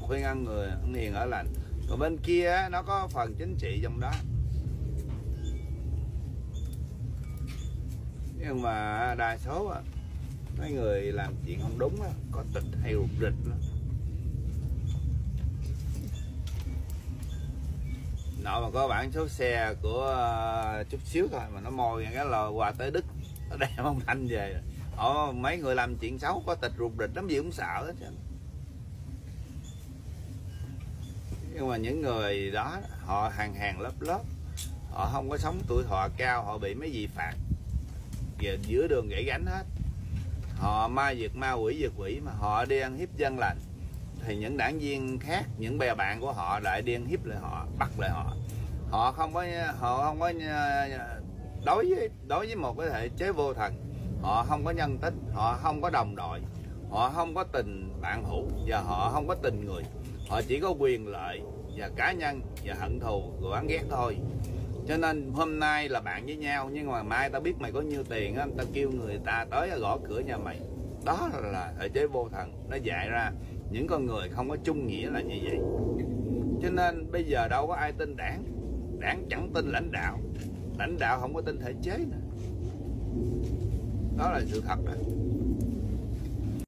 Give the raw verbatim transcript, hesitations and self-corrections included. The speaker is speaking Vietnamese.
khuyên ăn người ăn hiền ở lành. Còn bên kia nó có phần chính trị trong đó. Nhưng mà đa số á, mấy người làm chuyện không đúng á, có tịch hay rụt rịch lắm. Nội mà có bản số xe của uh, chút xíu thôi mà nó môi cái là qua tới Đức, nó đem ông Thanh về. Ồ, mấy người làm chuyện xấu có tịch rụt rịch lắm, gì cũng sợ hết. Nhưng mà những người đó họ hàng hàng lớp lớp, họ không có sống tuổi thọ cao, họ bị mấy gì phạt về giữa đường gãy gánh hết. Họ ma diệt ma quỷ diệt quỷ mà họ đi ăn hiếp dân lành, thì những đảng viên khác, những bè bạn của họ lại đi ăn hiếp lại họ, bắt lại họ. Họ không có họ không có đối với đối với một cái thể chế vô thần, họ không có nhân tính, họ không có đồng đội, họ không có tình bạn hữu và họ không có tình người. Họ chỉ có quyền lợi và cá nhân và hận thù rồi oán ghét thôi. Cho nên hôm nay là bạn với nhau, nhưng mà mai ta biết mày có nhiêu tiền á, ta kêu người ta tới gõ cửa nhà mày. Đó là thể chế vô thần, nó dạy ra những con người không có chung nghĩa là như vậy. Cho nên bây giờ đâu có ai tin đảng, đảng chẳng tin lãnh đạo, lãnh đạo không có tin thể chế nữa. Đó là sự thật đó.